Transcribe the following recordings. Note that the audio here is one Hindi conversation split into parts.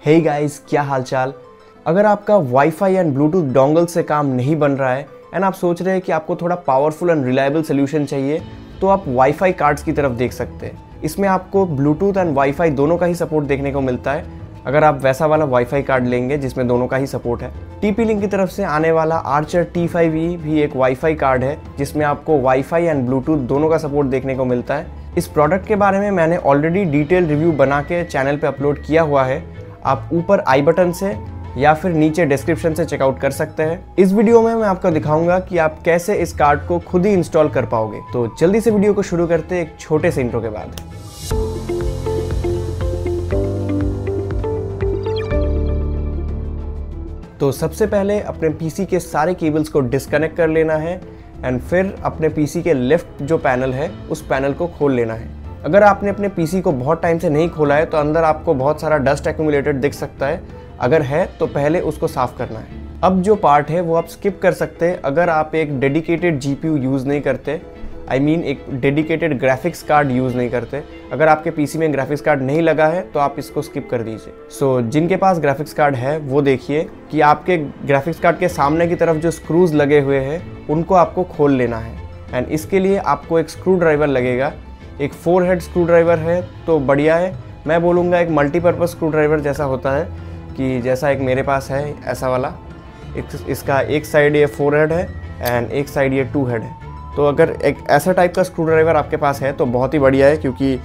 हे गाइस, क्या हालचाल। अगर आपका वाईफाई एंड ब्लूटूथ डोंगल से काम नहीं बन रहा है एंड आप सोच रहे हैं कि आपको थोड़ा पावरफुल एंड रिलायबल सोल्यूशन चाहिए, तो आप वाईफाई कार्ड्स की तरफ देख सकते हैं। इसमें आपको ब्लूटूथ एंड वाईफाई दोनों का ही सपोर्ट देखने को मिलता है, अगर आप वैसा वाला वाईफाई कार्ड लेंगे जिसमें दोनों का ही सपोर्ट है। TP-Link की तरफ से आने वाला आर्चर T5e भी एक वाईफाई कार्ड है जिसमें आपको वाईफाई एंड ब्लूटूथ दोनों का सपोर्ट देखने को मिलता है। इस प्रोडक्ट के बारे में मैंने ऑलरेडी डिटेल रिव्यू बना के चैनल पे अपलोड किया हुआ है, आप ऊपर आई बटन से या फिर नीचे डिस्क्रिप्शन से चेकआउट कर सकते हैं। इस वीडियो में मैं आपको दिखाऊंगा कि आप कैसे इस कार्ड को खुद ही इंस्टॉल कर पाओगे। तो जल्दी से वीडियो को शुरू करते हैं एक छोटे से इंट्रो के बाद। तो सबसे पहले अपने पीसी के सारे केबल्स को डिस्कनेक्ट कर लेना है एंड फिर अपने पीसी के लेफ्ट जो पैनल है उस पैनल को खोल लेना है। अगर आपने अपने पीसी को बहुत टाइम से नहीं खोला है तो अंदर आपको बहुत सारा डस्ट एक्यूमुलेटेड दिख सकता है, अगर है तो पहले उसको साफ करना है। अब जो पार्ट है वो आप स्किप कर सकते हैं अगर आप एक डेडिकेटेड GPU यूज़ नहीं करते, एक डेडिकेटेड ग्राफिक्स कार्ड यूज़ नहीं करते। अगर आपके पीसी में ग्राफिक्स कार्ड नहीं लगा है तो आप इसको स्किप कर दीजिए। सो जिनके पास ग्राफिक्स कार्ड है वो देखिए कि आपके ग्राफिक्स कार्ड के सामने की तरफ जो स्क्रूज लगे हुए हैं उनको आपको खोल लेना है एंड इसके लिए आपको एक स्क्रू ड्राइवर लगेगा। एक 4 हेड स्क्रू ड्राइवर है तो बढ़िया है, मैं बोलूँगा एक मल्टीपर्पज़ स्क्रू ड्राइवर जैसा होता है कि जैसा एक मेरे पास है ऐसा वाला। इसका एक साइड ये 4 हेड है एंड एक साइड ये 2 हेड है। तो अगर एक ऐसा टाइप का स्क्रू ड्राइवर आपके पास है तो बहुत ही बढ़िया है, क्योंकि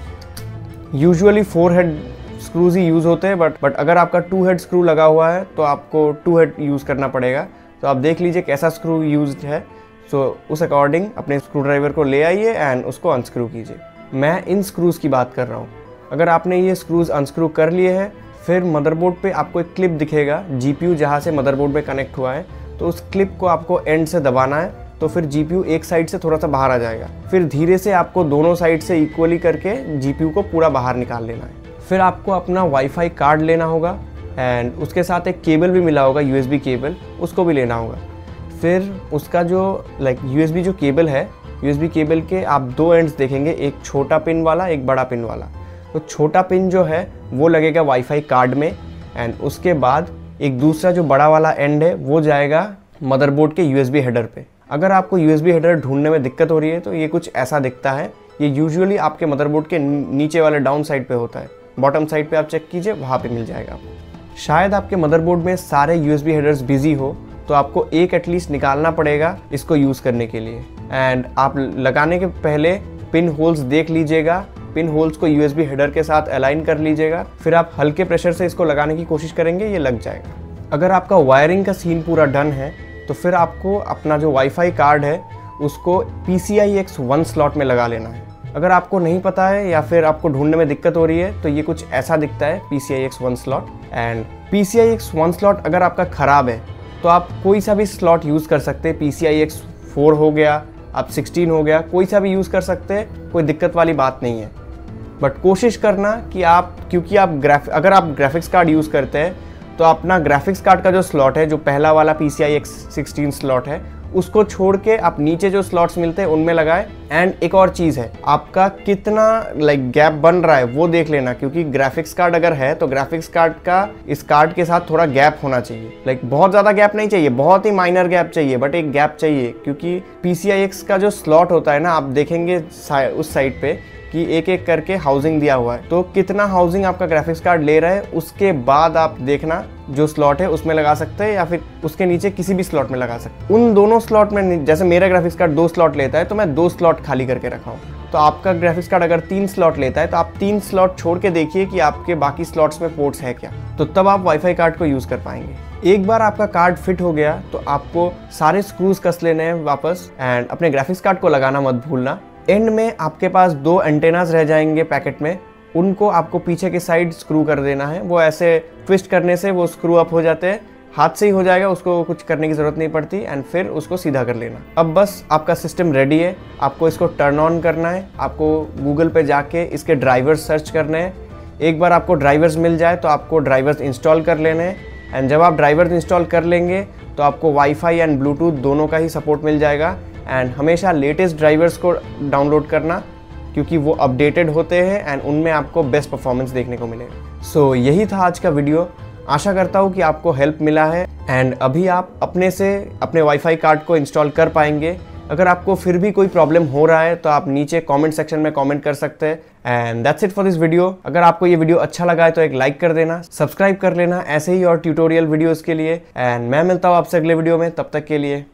यूजुअली 4 हेड स्क्रूज ही यूज़ होते हैं, बट अगर आपका 2 हेड स्क्रू लगा हुआ है तो आपको 2 हेड यूज़ करना पड़ेगा। तो आप देख लीजिए कैसा स्क्रू यूज्ड है, सो उस अकॉर्डिंग अपने स्क्रू ड्राइवर को ले आइए एंड उसको अनस्क्रू कीजिए। मैं इन स्क्रूज़ की बात कर रहा हूँ। अगर आपने ये स्क्रूज़ अनस्क्रू कर लिए हैं, फिर मदरबोर्ड पे आपको एक क्लिप दिखेगा, GPU जहाँ से मदरबोर्ड पे कनेक्ट हुआ है, तो उस क्लिप को आपको एंड से दबाना है, तो फिर GPU एक साइड से थोड़ा सा बाहर आ जाएगा। फिर धीरे से आपको दोनों साइड से इक्वली करके GPU को पूरा बाहर निकाल लेना है। फिर आपको अपना वाईफाई कार्ड लेना होगा एंड उसके साथ एक केबल भी मिला होगा, USB केबल, उसको भी लेना होगा। फिर उसका जो USB जो केबल है, USB केबल के आप 2 एंड्स देखेंगे, एक छोटा पिन वाला, एक बड़ा पिन वाला। तो छोटा पिन जो है वो लगेगा वाईफाई कार्ड में एंड उसके बाद एक दूसरा जो बड़ा वाला एंड है वो जाएगा मदरबोर्ड के USB हेडर पे। अगर आपको USB हेडर ढूंढने में दिक्कत हो रही है तो ये कुछ ऐसा दिखता है। ये यूजुअली आपके मदरबोर्ड के नीचे वाले डाउन साइड पे होता है, बॉटम साइड पे आप चेक कीजिए, वहाँ पे मिल जाएगा आपको। शायद आपके मदरबोर्ड में सारे USB हेडर्स बिजी हो तो आपको एक एटलीस्ट निकालना पड़ेगा इसको यूज़ करने के लिए। एंड आप लगाने के पहले पिन होल्स देख लीजिएगा, पिन होल्स को USB हेडर के साथ अलाइन कर लीजिएगा। फिर आप हल्के प्रेशर से इसको लगाने की कोशिश करेंगे, ये लग जाएगा। अगर आपका वायरिंग का सीन पूरा डन है तो फिर आपको अपना जो वाईफाई कार्ड है उसको PCI X1 स्लॉट में लगा लेना है। अगर आपको नहीं पता है या फिर आपको ढूंढने में दिक्कत हो रही है तो ये कुछ ऐसा दिखता है, PCI X1 slot. And PCI X1 slot अगर आपका ख़राब है तो आप कोई सा भी स्लॉट यूज़ कर सकते हैं। PCI X4 हो गया, आप 16 हो गया, कोई सा भी यूज़ कर सकते हैं, कोई दिक्कत वाली बात नहीं है। बट कोशिश करना कि क्योंकि अगर आप ग्राफिक्स कार्ड यूज़ करते हैं तो अपना ग्राफिक्स कार्ड का जो स्लॉट है, जो पहला वाला PCI X16 स्लॉट है, उसको छोड़ के आप नीचे जो स्लॉट्स मिलते हैं उनमें लगाए। एंड एक और चीज़ है, आपका कितना गैप बन रहा है वो देख लेना, क्योंकि ग्राफिक्स कार्ड अगर है तो ग्राफिक्स कार्ड का इस कार्ड के साथ थोड़ा गैप होना चाहिए। बहुत ज़्यादा गैप नहीं चाहिए, बहुत ही माइनर गैप चाहिए, बट एक गैप चाहिए, क्योंकि PCI X का जो स्लॉट होता है ना, आप देखेंगे उस साइड पे कि एक एक करके हाउसिंग दिया हुआ है। तो कितना हाउसिंग आपका ग्राफिक्स कार्ड ले रहा है उसके बाद आप देखना जो स्लॉट है उसमें लगा सकते हैं या फिर उसके नीचे किसी भी स्लॉट में लगा सकते हैं। उन दोनों स्लॉट में, जैसे मेरा ग्राफिक्स कार्ड 2 स्लॉट लेता है तो मैं 2 स्लॉट खाली करके रखा हूँ। तो आपका ग्राफिक्स कार्ड अगर 3 स्लॉट लेता है तो आप 3 स्लॉट छोड़ के देखिए कि आपके बाकी स्लॉट्स में पोर्ट्स है क्या, तो तब आप वाईफाई कार्ड को यूज़ कर पाएंगे। एक बार आपका कार्ड फिट हो गया तो आपको सारे स्क्रूज कस लेने हैं वापस एंड अपने ग्राफिक्स कार्ड को लगाना मत भूलना। एंड में आपके पास 2 एंटेनास रह जाएंगे पैकेट में, उनको आपको पीछे के साइड स्क्रू कर देना है। वो ऐसे ट्विस्ट करने से वो स्क्रू अप हो जाते हैं, हाथ से ही हो जाएगा, उसको कुछ करने की ज़रूरत नहीं पड़ती। एंड फिर उसको सीधा कर लेना। अब बस आपका सिस्टम रेडी है, आपको इसको टर्न ऑन करना है। आपको गूगल पे जाके इसके ड्राइवर्स सर्च करने हैं। एक बार आपको ड्राइवर्स मिल जाए तो आपको ड्राइवर्स इंस्टॉल कर लेने हैं। एंड जब आप ड्राइवर्स इंस्टॉल कर लेंगे तो आपको वाईफाई एंड ब्लूटूथ दोनों का ही सपोर्ट मिल जाएगा। एंड हमेशा लेटेस्ट ड्राइवर्स को डाउनलोड करना, क्योंकि वो अपडेटेड होते हैं एंड उनमें आपको बेस्ट परफॉर्मेंस देखने को मिलेगा। सो यही था आज का वीडियो। आशा करता हूँ कि आपको हेल्प मिला है एंड अभी आप अपने से अपने वाईफाई कार्ड को इंस्टॉल कर पाएंगे। अगर आपको फिर भी कोई प्रॉब्लम हो रहा है तो आप नीचे कमेंट सेक्शन में कमेंट कर सकते हैं। And that's it for this video. अगर आपको ये वीडियो अच्छा लगा है तो एक लाइक कर देना, सब्सक्राइब कर लेना ऐसे ही और ट्यूटोरियल वीडियोस के लिए। एंड मैं मिलता हूँ आपसे अगले वीडियो में, तब तक के लिए